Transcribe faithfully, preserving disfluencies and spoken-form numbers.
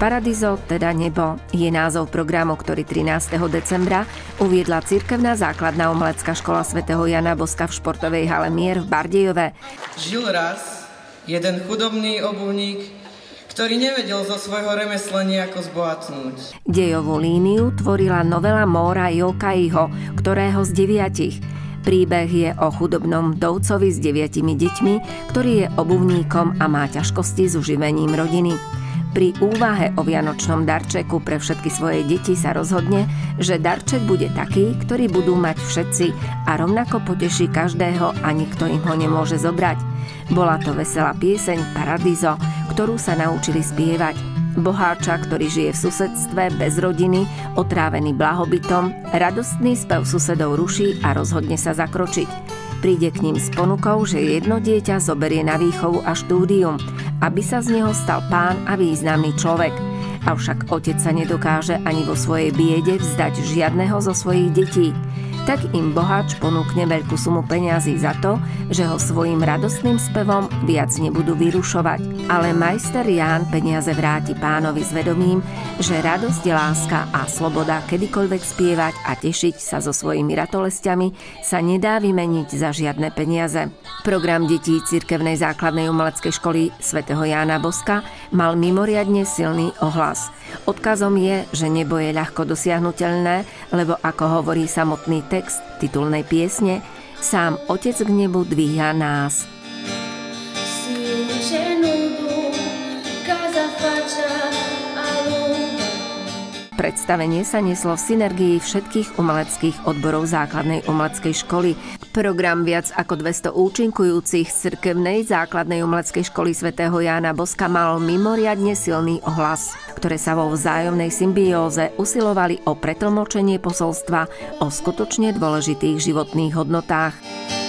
Paradizo, teda nebo, je názov programu, ktorý trinásteho decembra uviedla cirkevná základná umelecká škola svätého Jana Boska v športovej hale Mier v Bardejove. Žil raz jeden chudobný obuvník, ktorý nevedel zo svojho remesla nejako zbohatnúť. Dejovú líniu tvorila novela Móra Jokaiho, ktorého z deviatich. Príbeh je o chudobnom vdovcovi s deviatimi deťmi, ktorý je obuvníkom a má ťažkosti s uživením rodiny. Pri úvahe o vianočnom darčeku pre všetky svoje deti sa rozhodne, že darček bude taký, ktorý budú mať všetci a rovnako poteší každého a nikto im ho nemôže zobrať. Bola to veselá pieseň Paradizo, ktorú sa naučili spievať. Boháča, ktorý žije v susedstve, bez rodiny, otrávený blahobytom, radostný spev susedov ruší a rozhodne sa zakročiť. Príde k ním s ponukou, že jedno dieťa zoberie na výchovu a štúdium, aby sa z neho stal pán a významný človek. Avšak otec sa nedokáže ani vo svojej biede vzdať žiadneho zo svojich detí. Tak im boháč ponúkne veľkú sumu peňazí za to, že ho svojim radostným spevom viac nebudú vyrušovať. Ale majster Ján peniaze vráti pánovi s vedomím, že radosť, láska a sloboda kedykoľvek spievať a tešiť sa so svojimi ratolestiami sa nedá vymeniť za žiadne peniaze. Program detí cirkevnej základnej umeleckej školy svätého Jána Boska mal mimoriadne silný ohlas. Odkazom je, že nebo je ľahko dosiahnuteľné, lebo ako hovorí samotný text titulnej piesne, sám Otec k nebu dvíha nás. Predstavenie sa neslo v synergii všetkých umeleckých odborov základnej umeleckej školy. Program viac ako dvesto účinkujúcich z cirkevnej základnej umeleckej školy svätého Jána Boska mal mimoriadne silný ohlas, ktoré sa vo vzájomnej symbióze usilovali o pretlmočenie posolstva o skutočne dôležitých životných hodnotách.